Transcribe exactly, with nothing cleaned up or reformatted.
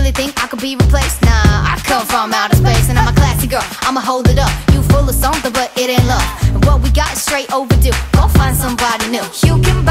really think I could be replaced? Nah, I come from outer space and I'm a classy girl, I'ma hold it up. You full of something but it ain't love, and what we got is straight overdue. Go find somebody new. You can